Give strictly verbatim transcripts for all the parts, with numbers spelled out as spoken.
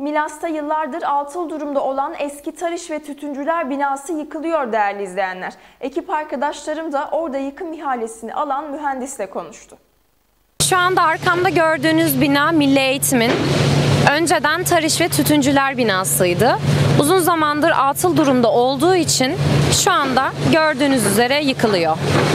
Milas'ta yıllardır atıl durumda olan eski Tarış ve Tütüncüler binası yıkılıyor değerli izleyenler. Ekip arkadaşlarım da orada yıkım ihalesini alan mühendisle konuştu. Şu anda arkamda gördüğünüz bina Milli Eğitim'in önceden Tarış ve Tütüncüler binasıydı. Uzun zamandır atıl durumda olduğu için şu anda gördüğünüz üzere yıkılıyor.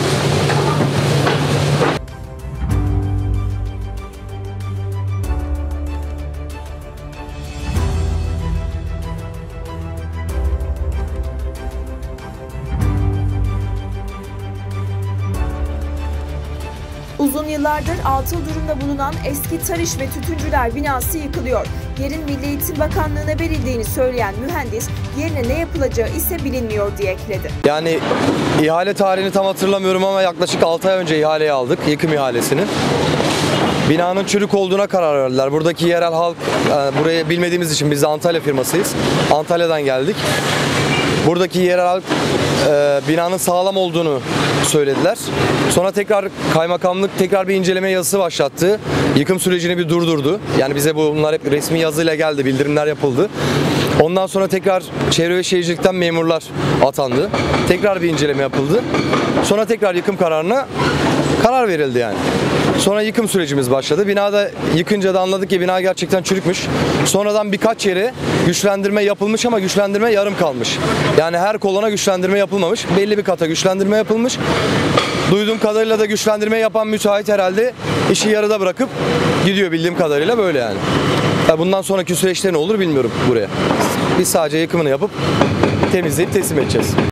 Uzun yıllardır atıl durumda bulunan eski Tarış ve Tütüncüler binası yıkılıyor. Yerin Milli Eğitim Bakanlığı'na verildiğini söyleyen mühendis, yerine ne yapılacağı ise bilinmiyor diye ekledi. Yani ihale tarihini tam hatırlamıyorum ama yaklaşık altı ay önce ihaleyi aldık, yıkım ihalesini. Binanın çürük olduğuna karar verdiler. Buradaki yerel halk, yani burayı bilmediğimiz için biz de Antalya firmasıyız. Antalya'dan geldik. Buradaki yerel halk e, binanın sağlam olduğunu söylediler. Sonra tekrar kaymakamlık tekrar bir inceleme yazısı başlattı. Yıkım sürecini bir durdurdu. Yani bize bunlar hep resmi yazıyla geldi, bildirimler yapıldı. Ondan sonra tekrar Çevre ve Şehircilik'ten memurlar atandı. Tekrar bir inceleme yapıldı. Sonra tekrar yıkım kararına karar verildi yani. Sonra yıkım sürecimiz başladı. Binada yıkınca da anladık ki bina gerçekten çürükmüş. Sonradan birkaç yere güçlendirme yapılmış ama güçlendirme yarım kalmış. Yani her kolona güçlendirme yapılmamış. Belli bir kata güçlendirme yapılmış. Duyduğum kadarıyla da güçlendirme yapan müteahhit herhalde işi yarıda bırakıp gidiyor, bildiğim kadarıyla böyle yani. Bundan sonraki süreçte ne olur bilmiyorum buraya. Biz sadece yıkımını yapıp temizleyip teslim edeceğiz.